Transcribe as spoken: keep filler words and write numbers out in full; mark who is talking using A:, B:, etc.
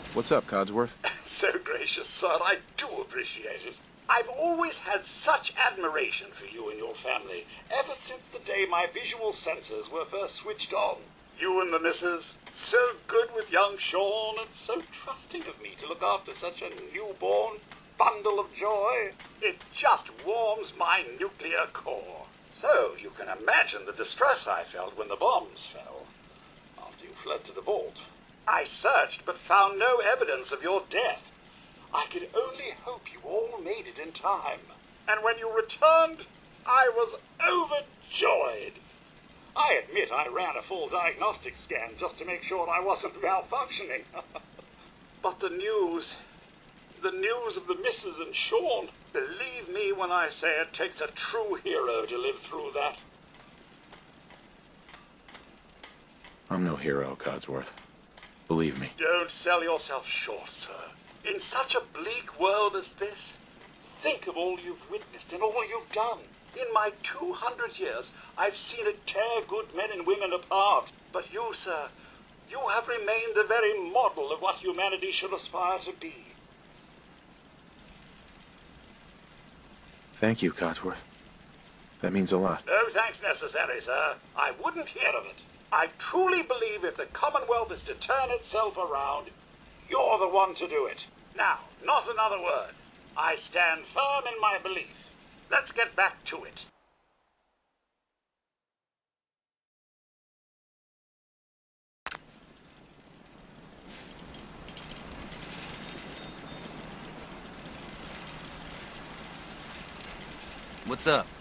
A: What's up, Codsworth?
B: So gracious, sir. I do appreciate it. I've always had such admiration for you and your family, ever since the day my visual sensors were first switched on. You and the missus, so good with young Sean, and so trusting of me to look after such a newborn bundle of joy. It just warms my nuclear core. So you can imagine the distress I felt when the bombs fell, after you fled to the vault. I searched, but found no evidence of your death. I could only hope you all made it in time. And when you returned, I was overjoyed. I admit I ran a full diagnostic scan just to make sure I wasn't malfunctioning. But the news, the news of the missus and Sean, believe me when I say it takes a true hero to live through that.
A: I'm no hero, Codsworth. Believe me.
B: Don't sell yourself short, sir. In such a bleak world as this, think of all you've witnessed and all you've done. In my two hundred years, I've seen it tear good men and women apart. But you, sir, you have remained the very model of what humanity should aspire to be.
A: Thank you, Codsworth. That means a lot.
B: No thanks necessary, sir. I wouldn't hear of it. I truly believe if the Commonwealth is to turn itself around, you're the one to do it. Now, not another word. I stand firm in my belief. Let's get back to it.
C: What's up?